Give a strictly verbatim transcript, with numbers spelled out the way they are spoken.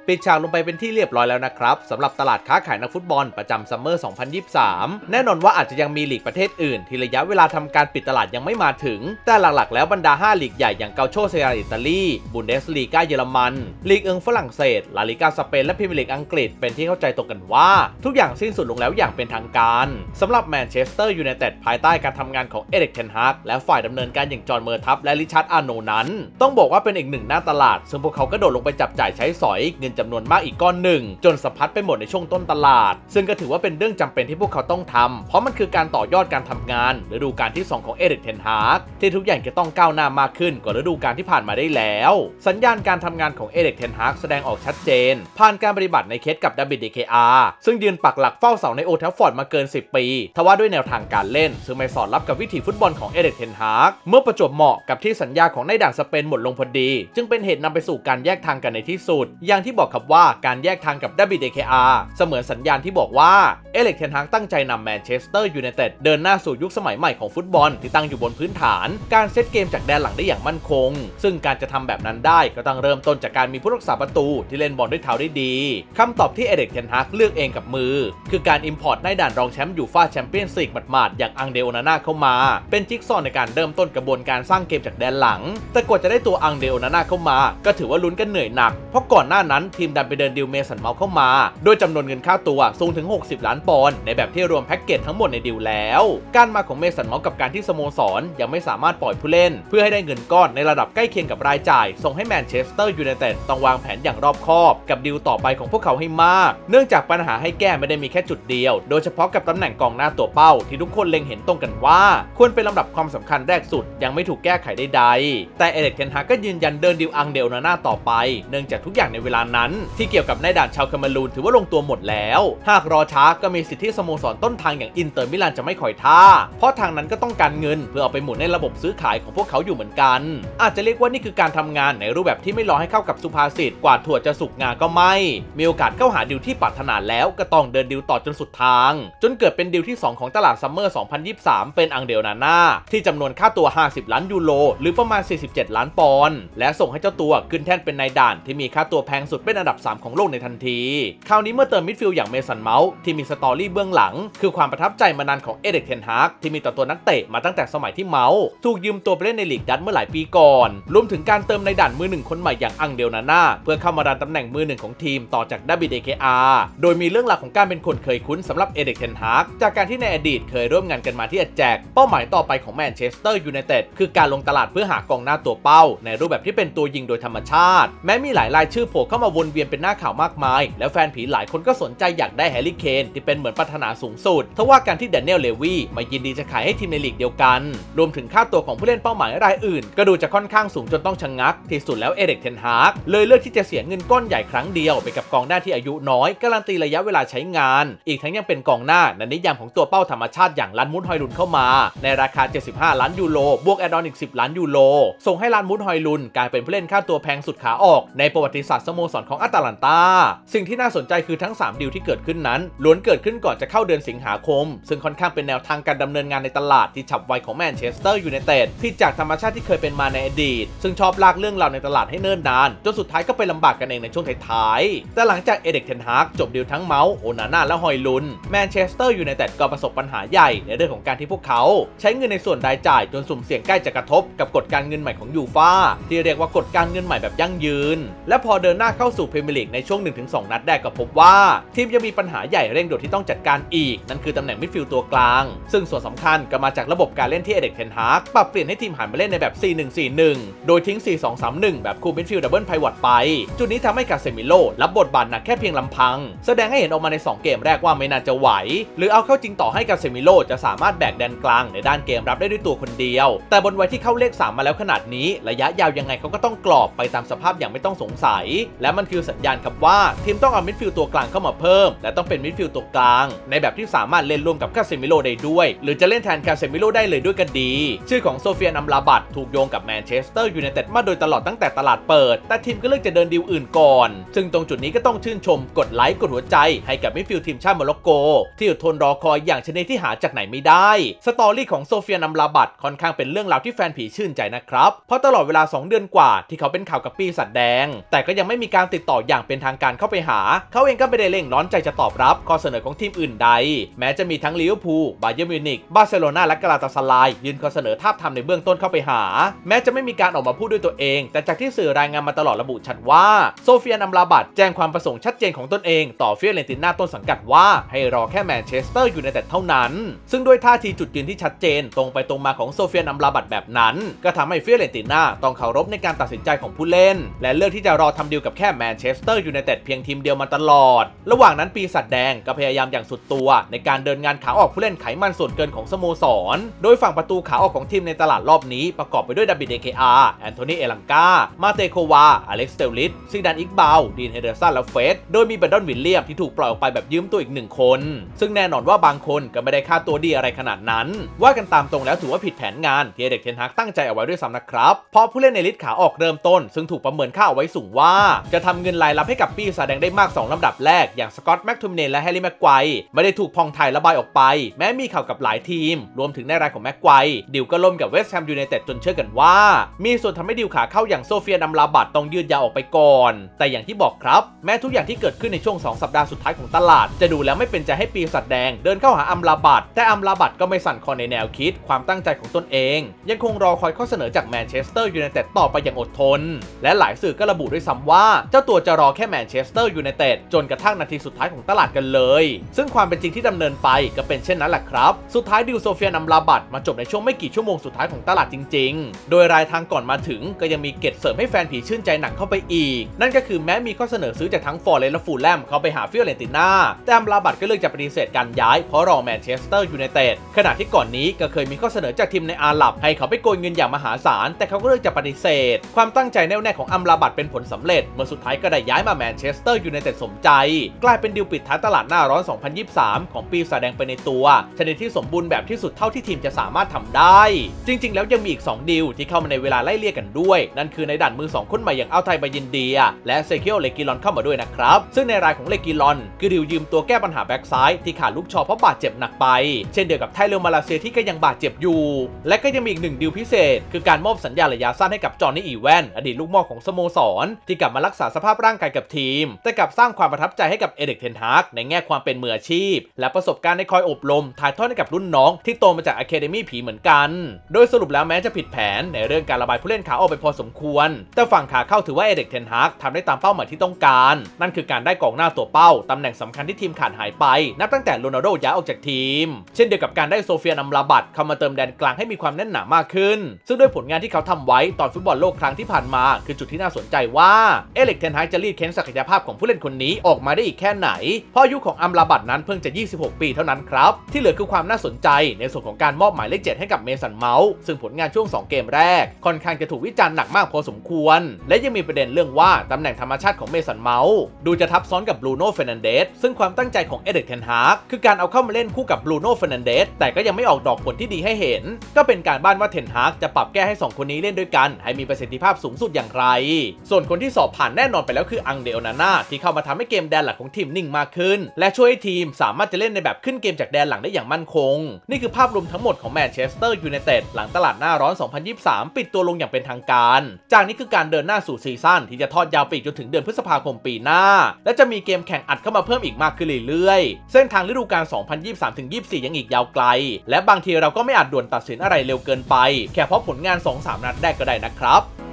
ปิดฉากลงไปเป็นที่เรียบร้อยแล้วนะครับสำหรับตลาดค้าขายนักฟุตบอลประจำซัมเมอร์ สองพันยี่สิบสาม แน่นอนว่าอาจจะยังมีลีกประเทศอื่นที่ระยะเวลาทำการปิดตลาดยังไม่มาถึงแต่หลักๆแล้วบรรดาห้าลีกใหญ่อย่างเกาโชเซียอิตาลีบุนเดสลีกาเยอรมันลีกเอิงฝรั่งเศสลาลิกาสเปนและพรีเมียร์ลีกอังกฤษเป็นที่เข้าใจตรงกันว่าทุกอย่างสิ้นสุดลงแล้วอย่างเป็นทางการสำหรับแมนเชสเตอร์ยูไนเต็ดภายใต้การทำงานของเอริก เทนฮากและฝ่ายดำเนินการอย่างจอห์นเมอร์ทัฟและริชาร์ดอาร์โนนั้นต้องบอกว่าเป็นอีกหนึ่งหน้าตลาดซึ่งพวกเขาก็โดดลงไปจับจ่ายใช้สอยเงินจำนวนมากอีกก้อนหนึ่งจนสะพัดไปหมดในช่วงต้นตลาดซึ่งก็ถือว่าเป็นเรื่องจำเป็นที่พวกเขาต้องทำเพราะมันคือการต่อยอดการทำงานฤดูกาลที่สองของเอริก เทนฮากที่ทุกอย่างจะต้องก้าวหน้ามากขึ้นกว่าฤดูกาลที่ผ่านมาได้แล้วสัญญาณการทำงานของเอริก เทนฮากแสดงออกชัดเจนผ่านการปฏิบัติในเคสกับดาวิด เด เค อาร์ ซึ่งยืนปักหลักเฝ้าเสาในโอลด์แทรฟฟอร์ดมาเกินสิบปีทว่าด้วยแนวทางการเล่นซึ่งไม่สอดรับกับวิถีฟุตบอลของเอริก เทนฮากเมื่อประจวบเหมาะกับที่สัญญาของนายด่างสเปนหมดลงพอดีจึงเป็นเหตุนำไปสู่การแยกทางกันในที่สุดอย่างที่บอกครับว่าการแยกทางกับดาวิด เด เค อาร์ เสมือนสัญญาณที่บอกว่าเอริก เทนฮากตั้งใจนำแมนเชสเตอร์ยูไนเต็ดเดินหน้าสู่ยุคสมัยใหม่ของฟุตบอลที่ตั้งอยู่บนพื้นฐานการเซตเกมจากแดนหลังได้อย่างมั่นคงซึ่งการจะทำแบบนั้นได้ก็ต้องเริ่มต้นจากการมีผู้รักษาประตูที่เล่นบอลด้วยเท้าได้ดีคำตอบที่เอริก เทนฮากเลือกเองกับมือคือการอิมพอร์ตนายด่านรองแชมป์ยูฟ่าแชมเปี้ยนส์ลีกหมาดๆอย่างอังเดโอนาน่าเข้ามาเป็นจิ๊กซอว์ในการเริ่มต้นกระบวนการสร้างเกมจากแดนหลังแต่กว่าจะได้ตัวอังเดโอนาน่าเข้ามาก็ถือว่าลุ้นกันเหนื่อยหนักเพราะก่อนหน้านั้นทีมดันไปเดินดีลเมสันเมาส์เข้ามาโดยจำนวนเงินค่าตัวสูงถึงหกสิบล้านปอนด์ในแบบที่รวมแพ็กเกจทั้งหมดในดีลแล้วการมาของเมสันเมาส์กับการที่สโมสรยังไม่สามารถปล่อยผู้เล่นเพื่อให้ได้เงินก้อนในระดับใกล้เคียงกับรายจ่ายส่งให้แมนเชสเตอร์ยูไนเต็ดต้องวางแผนอย่างรอบคอบกับดีลต่อไปของพวกเขาให้มากเนื่องจากปัญหาให้แก้ไม่ได้มีแค่จุดเดียวโดยเฉพาะกับตำแหน่งกองหน้าตัวเป้าที่ทุกคนเล็งเห็นตรงกันว่าควรเป็นลำดับความสำคัญแรกสุดยังไม่ถูกแก้ไขใดๆแต่เอริก เทนฮากก็ยืนยันเดินดีลอังเดโอนาน่าต่อไปเนื่องจากทุกอย่างในเวลานั้นที่เกี่ยวกับนายด่านชาวแคเมรูนถือว่าลงตัวหมดแล้วหากรอช้าก็มีสิทธิ์ที่สโมสรต้นทางอย่างอินเตอร์มิลานจะไม่คอยท่าเพราะทางนั้นก็ต้องการเงินเพื่อเอาไปหมุนในระบบซื้อขายของพวกเขาอยู่เหมือนกันอาจจะเรียกว่านี่คือการทำงานในรูปแบบที่ไม่รอให้เข้ากับสุภาษิตกว่าถั่วจะสุกงาก็ไม่มีโอกาสเข้าหาดีลที่ปรารถนาแล้วก็ต้องเดินดีลต่อจนสุดทางจนเกิดเป็นดีลที่สองของตลาดซัมเมอร์ สองพันยี่สิบสามเป็นอังเดโอนาน่าที่จำนวนค่าตัวห้าสิบล้านยูโรหรือประมาณสี่สิบเจ็ดล้านปอนด์และส่งให้เจ้าตัวขึ้นแท่นเป็นนายด่านที่มีค่าตัวแพงสุดเป็นอันดับสามของโลกในทันทีคราวนี้เมื่อเติมมิดฟิลด์อย่างเมสันเมาส์ที่มีสตอรี่เบื้องหลังคือความประทับใจมานานของเอริก เทนฮากที่มีต่อตัวนักเตะมาตั้งแต่สมัยที่เมาส์ถูกยืมตัวไปเล่นในลีกดัตเมื่อหลายปีก่อนรวมถึงการเติมนายด่านมือหนึ่งคนใหม่อย่างอังเดโอนาน่าเพื่อเข้ามาดันตำแหน่งมือหนึ่งของทีมต่อจากดาวิด เด เค อาร์ โดยมีเรื่องราวของการเป็นคนเคยคุ้นสำหรับเอริก เทนฮากจากการที่ในอดีตเคยร่วมงานกันมาที่แอดแจกเป้าหมายต่อไปของแมนเชสเตอร์ยูไนเต็ดคือการลงตลาดเพื่อหากองหน้าตัวเป้าในรูปแบบที่เป็นตัวยิงโดยธรรมชาติแม้มีหลายรายชื่อโผล่เข้ามาวนเวียนเป็นหน้าข่าวมากมายแล้วแฟนผีหลายคนก็สนใจอยากได้แฮร์รี่เคนที่เป็นเหมือนปรารถนาสูงสุดทว่าการที่แดเนียลเลวีมายินดีจะขายให้ทีมในลีกเดียวกันรวมถึงค่าตัวของผู้เล่นเป้าหมายรายอื่นก็ดูจะค่อนข้างสูงจนต้องชะงักที่สุดแล้วเอริก เทนฮากเลยเลือกที่จะเสียเงินก้อนใหญ่ครั้งเดียวไปกับกองหน้าที่อายุน้อยการันตีระยะเวลาใช้งานอีกทั้งยังเป็นกองหน้าในนิยามของตัวเป้าธรรมชาติอย่างลันมุดฮอยลุนเข้ามาในราคาเจ็ดสิบห้าล้านยูโรบวกแอดออนอีกสิบล้านยูโรส่งให้ลันมุดฮอยลุนกลายเป็นผู้เล่นค่าตัวแพงสุดขาออกในประวัติศาสตร์สโมสรของอาตาลันตาสิ่งที่น่าสนใจคือทั้งสามดีลที่เกิดขึ้นนั้นล้วนเกิดขึ้นก่อนจะเข้าเดือนสิงหาคมซึ่งค่อนข้างเป็นแนวทางการดำเนินงานในตลาดที่ฉับไวของแมนเชสเตอร์ยูไนเต็ดที่จากธรรมชาติที่เคยเป็นมาในอดีตซึ่งชอบลากเรื่องราวในตลาดให้เนิ่นนานจนสุดท้ายก็ไปลำบากกันเองในช่วงท้ายๆแต่หลังจากเอริก เทนฮากจบดีลทั้งเมาส์โอนาน่าและฮอยลุนแมนเชสเตอร์ยูไนเต็ดก็ประสบปัญหาใหญ่ในเรื่องของการที่พวกเขาใช้เงินในส่วนรายจ่ายจนสุ่มเสี่ยงใกล้จะกระทบกับกฎการเงินใหม่ของยูฟ่าที่เรียกว่ากฎการเงินใหม่แบบยั่งยืนและพอเดินหน้าเข้าสู่พรีเมียร์ลีกในช่วง หนึ่งถึงสอง นัดแรกก็พบว่าทีมยังมีปัญหาใหญ่เร่งด่วนที่ต้องจัดการอีกนั่นคือตำแหน่งมิดฟิลด์ตัวกลางซึ่งส่วนสำคัญก็มาจากระบบการเล่นที่เอริก เทนฮากปรับเปลี่ยนให้ทีมหันมาเล่นในแบบ สี่ หนึ่ง สี่ หนึ่ง โดยทิ้ง สี่ สอง สาม หนึ่ง แบบคู่มิดฟิลด์ดับเบิลไพวอตไปจุดนี้ทำให้กาเซมิโลรับบทบาทหนักแค่เพียงลำพังแสดงให้เห็นออกมาในสองเกมแรกว่าไม่น่าจะไหวหรือเอาเข้าจริงต่อให้กาเซมิโลจะสามารถแบกแดนกลางในด้านเกมรับได้ด้วยตัวคนเดียวแต่บนวัยที่เข้าเลขสามมาแล้วขนาดนี้ระยะยาวยังไงเขาก็ต้องกรอบไปตามสภาพอย่างไม่ต้องสงสัยและมันคือสัญญาณครับว่าทีมต้องเอามิดฟิลด์ตัวกลางเข้ามาเพิ่มและต้องเป็นมิดฟิลด์ตัวกลางในแบบที่สามารถเล่นร่วมกับคาเซมิโลได้ด้วยหรือจะเล่นแทนคาเซมิโลได้เลยด้วยกันดีชื่อของโซเฟียนอัมราบัตถูกโยงกับแมนเชสเตอร์ยูไนเต็ดมาโดยตลอดตั้งแต่ตลาดเปิดแต่ทีมก็เลือกจะเดินดีลอื่นก่อนซึ่งตรงจุดนี้ก็ต้องชื่นชมกดไลค์กดหัวใจให้กับมิดฟิลด์ทีมชาติโมร็อกโกที่อดทนรอคอยอย่างชนิดที่หาจากไหนไม่ได้สตอรี่ของโซเฟียนอัมราบัตค่อนข้างเป็นเรื่องราวที่แฟนผีชื่นใจนะครับเพราะตลอดเวลาสองเดือนกว่าที่เขาเป็นข่าวกับปีศาจแดงแต่ก็ยังไม่มีการติดติดต่ออย่างเป็นทางการเข้าไปหาเขาเองก็ไม่ได้เร่งร้อนใจจะตอบรับข้อเสนอของทีมอื่นใดแม้จะมีทั้งลิเวอร์พูลบาเยิร์นมิวนิกบาร์เซโลนาและกาลาตาซาลายยื่นข้อเสนอทาบทามในเบื้องต้นเข้าไปหาแม้จะไม่มีการออกมาพูดด้วยตัวเองแต่จากที่สื่อรายงานมาตลอดระบุชัดว่าโซเฟียนอัมราบัตแจ้งความประสงค์ชัดเจนของตนเองต่อฟิโอเรนติน่าต้นสังกัดว่าให้รอแค่แมนเชสเตอร์ยูไนเต็ดเท่านั้นซึ่งด้วยท่าทีจุดยืนที่ชัดเจนตรงไปตรงมาของโซเฟียนอัมราบัตแบบนั้นก็ทำให้ฟิโอเรนติน่าต้องเคารพในการตัดสินใจของผู้เล่นและเลือกที่จะรอทำดีลกับแค่แมนเชสเตอร์ยูไนเต็ดเพียงทีมเดียวมาตลอดระหว่างนั้นปีศาจแดงก็พยายามอย่างสุดตัวในการเดินงานขาออกผู้เล่นไขมันส่วนเกินของสโมสรโดยฝั่งประตูขาออกของทีมในตลาดรอบนี้ประกอบไปด้วยดาวิด เด เค อาร์ แอนโทนี เอลังกามาเตโควาอเล็กซ์ เตลลิสซิดาน อิกบาลดีน เฮเดอร์สันและเฟสโดยมีแบรนดอน วิลเลียมที่ถูกปล่อยออกไปแบบยืมตัวอีกหนึ่งคนซึ่งแน่นอนว่าบางคนก็ไม่ได้ค่าตัวดีอะไรขนาดนั้นว่ากันตามตรงแล้วถือว่าผิดแผนงานที่เด็กเทนฮากตั้งใจเอาไว้ด้วยซ้ำนะครับเพราะผู้เล่นในลิสต์ขาออกเริ่มต้นซึ่งถูกประเมินค่าเอาไว้สูงว่าจะทำเงินรายรับให้กับปีศาจแดงได้มากสองลำดับแรกอย่างสกอตต์ แม็กโทมิเนและแฮร์รี่ แม็กไกวร์ไม่ได้ถูกพองถ่ายระบายออกไปแม้มีข่าวกับหลายทีมรวมถึงในรายของแม็กไกวร์ดิวก็ล่มกับเวสต์แฮมยูไนเต็ดจนเชื่อกันว่ามีส่วนทำให้ดิวขาเข้าอย่างโซเฟียนอัมราบัตต้องยืดยาวออกไปก่อนแต่อย่างที่บอกครับแม้ทุกอย่างที่เกิดขึ้นในช่วงสองสัปดาห์สุดท้ายของตลาดจะดูแล้วไม่เป็นใจให้ปีศาจแดงเดินเข้าหาอัมราบัตแต่อัมราบัตก็ไม่สั่นคลอนในแนวคิดความตั้งใจของตนเองยังคงรอคอยข้อเสนอจากแมนเชสเตอร์ยูไนเต็ดต่อไปอย่างอดทนและหลายสื่อก็ระบุด้วยซ้ำว่าเจ้าตัวจะรอแค่แมนเชสเตอร์ยูไนเต็ดจนกระทั่งนาทีสุดท้ายของตลาดกันเลยซึ่งความเป็นจริงที่ดำเนินไปก็เป็นเช่นนั้นแหละครับสุดท้ายดิวโซเฟียนอัมราบัตมาจบในช่วงไม่กี่ชั่วโมงสุดท้ายของตลาดจริงๆโดยรายทางก่อนมาถึงก็ยังมีเกร็ดเสริมให้แฟนผีชื่นใจหนักเข้าไปอีกนั่นก็คือแม้มีข้อเสนอซื้อจากทั้งฟอร์เรสต์และฟูลแลมเข้าไปหาฟิโอเรนติน่าแต่อัมราบัตก็เลือกจะปฏิเสธการย้ายเพราะรอแมนเชสเตอร์ยูไนเต็ดขณะที่ก่อนนี้ก็เคยมีข้อเสนอจากทีมในอาหรับให้เขาไปโกยเงินอย่างมหาศาลแต่เขาก็เลือกจะปฏิเสธความตั้งใจแน่วแน่ของอัมราบัตเป็นผลสำเร็จเมื่อสุดท้ายก็ได้ย้ายมาแมนเชสเตอร์ยูไนเต็ดสมใจกลายเป็นดีลปิดท้ายตลาดหน้าร้อนสองพันยี่สิบสามของปีศาจแดงไปในตัวชนิดที่สมบูรณ์แบบที่สุดเท่าที่ทีมจะสามารถทำได้จริงๆแล้วยังมีอีกสองดีลที่เข้ามาในเวลาไล่เลี่ยกันด้วยนั่นคือในด่านมือสองคนใหม่อย่างอัลไทบายินเดียและเซเคียลเลกิลอนเข้ามาด้วยนะครับซึ่งในรายของเลกิลอนคือดีลยืมตัวแก้ปัญหาแบ็กซ้ายที่ขาดลูกชอเพราะบาดเจ็บหนักไปเช่นเดียวกับไทเลอร์มาลาเซียที่ก็ยังบาดเจ็บอยู่และก็ยังมีอีกหนึ่งดีลพิเศษคือการมอบสัญญาระยะสั้นให้กับจอห์นนี่อีแวนอดีตลูกหม้อของสโมสรที่กลับมารักษาสภาพร่างกายกับทีมแต่กลับสร้างความประทับใจให้กับเอริก เทนฮากในแง่ความเป็นมืออาชีพและประสบการณ์ในคอยอบรมถ่ายทอดให้กับรุ่นน้องที่โตมาจากอะคาเดมี่ผีเหมือนกันโดยสรุปแล้วแม้จะผิดแผนในเรื่องการระบายผู้เล่นขาออกไปพอสมควรแต่ฝั่งขาเข้าถือว่าเอริก เทนฮากทำได้ตามเป้าหมายที่ต้องการนั่นคือการได้กองหน้าตัวเป้าตำแหน่งสำคัญที่ทีมขาดหายไปนับตั้งแต่โรนัลโดย้ายออกจากทีมเช่นเดียวกับการได้โซเฟียนอัมราบัตเข้ามาเติมแดนกลางให้มีความแน่นหนามากขึ้นซึ่งด้วยผลงานที่เขาทำไว้ตอนฟุตบอลโลกครั้งที่ผ่านมาคือจุดที่น่าสนใจว่าเอริก เทนฮากจะรีดเค้นศักยภาพของผู้เล่นคนนี้ออกมาได้อีกแค่ไหนเพราะอายุของอัมราบัตนั้นเพิ่งจะยี่สิบหกปีเท่านั้นครับที่เหลือคือความน่าสนใจในส่วนของการมอบหมายเลขเจ็ดให้กับเมสันเมาส์ซึ่งผลงานช่วงสองเกมแรกค่อนข้างจะถูกวิจารณ์หนักมากพอสมควรและยังมีประเด็นเรื่องว่าตำแหน่งธรรมชาติของเมสันเมาส์ดูจะทับซ้อนกับบรูโน่ เฟร์นันเดสซึ่งความตั้งใจของเอริก เทนฮากคือการเอาเข้ามาเล่นคู่กับบรูโน่ เฟร์นันเดสแต่ก็ยังไม่ออกดอกผลที่ดีให้เห็นก็เป็นการบ้านว่าเทนฮากจะปรับแก้ให้สองคนนี้เล่นด้วยกันให้มีประสิทธิภาพสูงสุดอย่างไรส่วนคนที่สอบผ่านแน่นอนไปแล้วคืออังเด โอนาน่าที่เข้ามาทำให้เกมแดนหลักของทีมนิ่งมากขึ้นและช่วยให้ทีมสามารถจะเล่นในแบบขึ้นเกมจากแดนหลังได้อย่างมั่นคงนี่คือภาพรวมทั้งหมดของแมนเชสเตอร์ยูไนเต็ดหลังตลาดหน้าร้อนสองพันยี่สิบสามปิดตัวลงอย่างเป็นทางการจากนี้คือการเดินหน้าสู่ซีซั่นที่จะทอดยาวไปอีกจนถึงเดือนพฤษภาคมปีหน้าและจะมีเกมแข่งอัดเข้ามาเพิ่มอีกมากขึ้นเรื่อยๆเส้นทางฤดูกาล สองพันยี่สิบสามถึงยี่สิบสี่ ยังอีกยาวไกลและบางทีเราก็ไม่อาจด่วนตัดสินอะไรเร็วเกินไปแค่เพราะผลงาน สองถึงสาม นัดแรกก็ได้นะครับ